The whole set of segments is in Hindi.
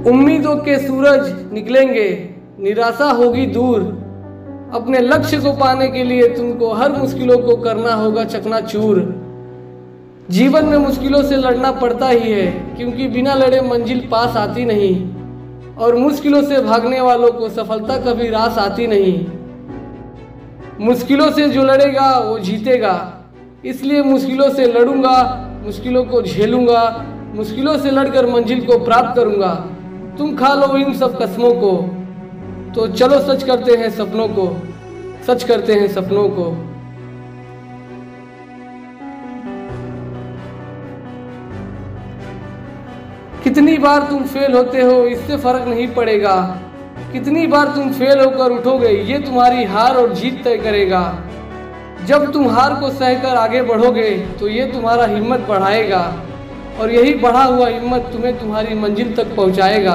उम्मीदों के सूरज निकलेंगे, निराशा होगी दूर। अपने लक्ष्य को पाने के लिए तुमको हर मुश्किलों को करना होगा चकनाचूर। जीवन में मुश्किलों से लड़ना पड़ता ही है, क्योंकि बिना लड़े मंजिल पास आती नहीं, और मुश्किलों से भागने वालों को सफलता कभी रास आती नहीं। मुश्किलों से जो लड़ेगा वो जीतेगा, इसलिए मुश्किलों से लड़ूंगा, मुश्किलों को झेलूंगा, मुश्किलों से लड़कर मंजिल को प्राप्त करूंगा। तुम खा लो इन सब कसमों को, तो चलो सच करते हैं सपनों को, सच करते हैं सपनों को। कितनी बार तुम फेल होते हो इससे फर्क नहीं पड़ेगा, कितनी बार तुम फेल होकर उठोगे ये तुम्हारी हार और जीत तय करेगा। जब तुम हार को सहकर आगे बढ़ोगे तो ये तुम्हारा हिम्मत बढ़ाएगा, और यही बढ़ा हुआ हिम्मत तुम्हें तुम्हारी मंजिल तक पहुंचाएगा।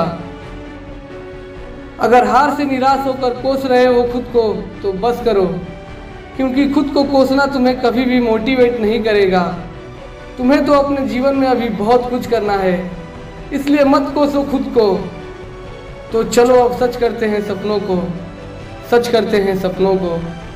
अगर हार से निराश होकर कोस रहे हो खुद को तो बस करो, क्योंकि खुद को कोसना तुम्हें कभी भी मोटिवेट नहीं करेगा। तुम्हें तो अपने जीवन में अभी बहुत कुछ करना है, इसलिए मत कोसो खुद को। तो चलो अब सच करते हैं सपनों को, सच करते हैं सपनों को।